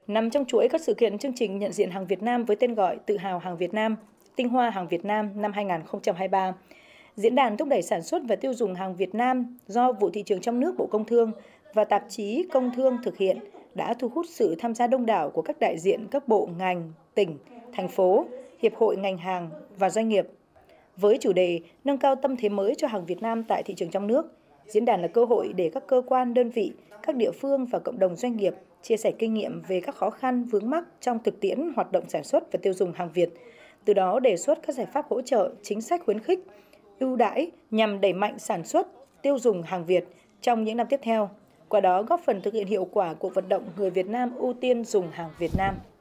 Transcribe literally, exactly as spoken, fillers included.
Nằm trong chuỗi các sự kiện chương trình nhận diện hàng Việt Nam với tên gọi Tự hào hàng Việt Nam, Tinh hoa hàng Việt Nam năm hai nghìn không trăm hai mươi ba, Diễn đàn thúc đẩy sản xuất và tiêu dùng hàng Việt Nam do Vụ Thị trường trong nước Bộ Công Thương và tạp chí Công Thương thực hiện đã thu hút sự tham gia đông đảo của các đại diện các bộ ngành, tỉnh, thành phố, hiệp hội ngành hàng và doanh nghiệp. Với chủ đề nâng cao tâm thế mới cho hàng Việt Nam tại thị trường trong nước, diễn đàn là cơ hội để các cơ quan, đơn vị, các địa phương và cộng đồng doanh nghiệp chia sẻ kinh nghiệm về các khó khăn vướng mắc trong thực tiễn hoạt động sản xuất và tiêu dùng hàng Việt, từ đó đề xuất các giải pháp hỗ trợ, chính sách khuyến khích, ưu đãi nhằm đẩy mạnh sản xuất, tiêu dùng hàng Việt trong những năm tiếp theo, qua đó góp phần thực hiện hiệu quả cuộc vận động người Việt Nam ưu tiên dùng hàng Việt Nam.